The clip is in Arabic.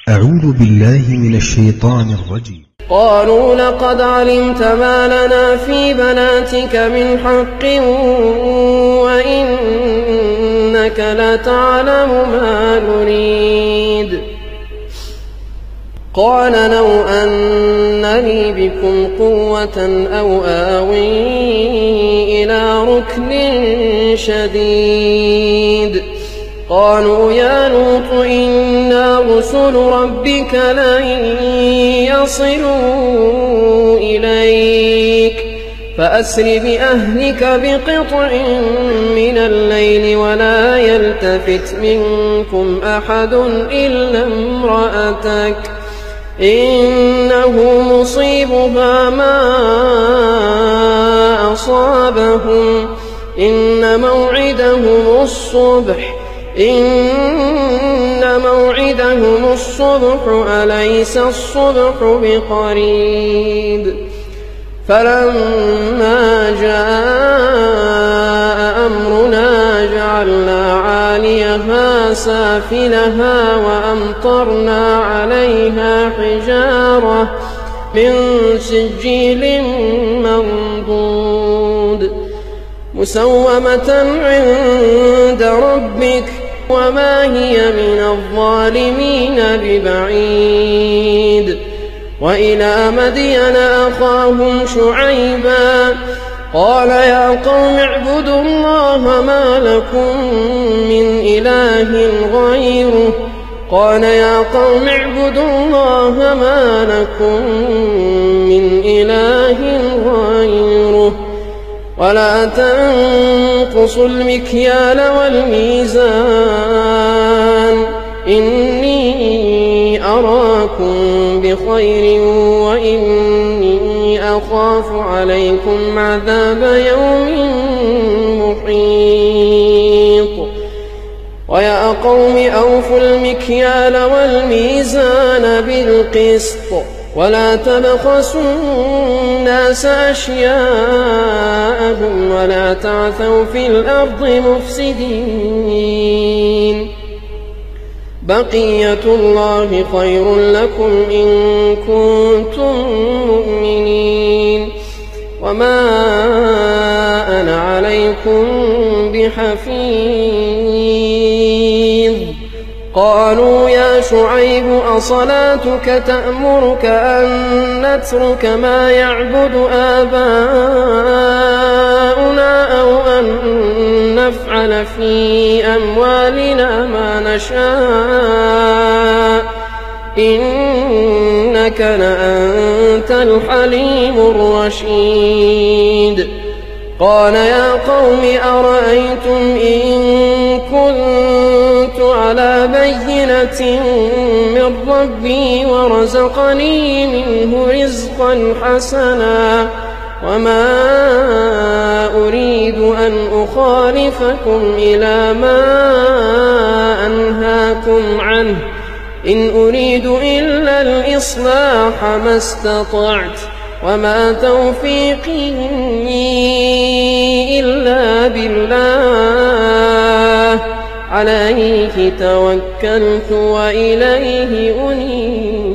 أعوذ بالله من الشيطان الرجيم. قالوا لقد علمت ما لنا في بناتك من حق وإنك لتعلم ما نريد. قال لو أن لي بكم قوة أو آوي إلى ركن شديد. قالوا يا لوط إنا رسل ربك لن يصلوا إليك فأسر بأهلك بقطع من الليل ولا يلتفت منكم أحد إلا امرأتك إنه مصيبها ما أصابهم إن موعدهم الصبح أليس الصبح بقريب. فلما جاء أمرنا جعلنا عاليها سافلها وأمطرنا عليها حجارة من سجيل منضود مسومة عند ربك وما هي من الظالمين ببعيد. وإلى مدين أخاهم شعيبا قال يا قوم اعبدوا الله ما لكم من إله غيره ولا تنقصوا المكيال والميزان إني أراكم بخير وإني أخاف عليكم عذاب يوم محيط. ويا قوم أوفوا المكيال والميزان بالقسط ولا تبخسوا الناس أشياءهم ولا تعثوا في الأرض مفسدين. بقية الله خير لكم إن كنتم مؤمنين وما أنا عليكم بحفيظ. قالوا يا شعيب أصلاتك تأمرك أن نترك ما يعبد آباؤنا أو أن نفعل في أموالنا ما نشاء إنك لأنت الحليم الرشيد. قال يا قوم أرأيتم إن كنت على بينة من ربي ورزقني منه رزقا حسنا وما أريد أن أخالفكم إلى ما أنهاكم عنه إن أريد إلا الإصلاح ما استطعت وما توفيقي إلا بالله عليه توكلت وإليه أنيب.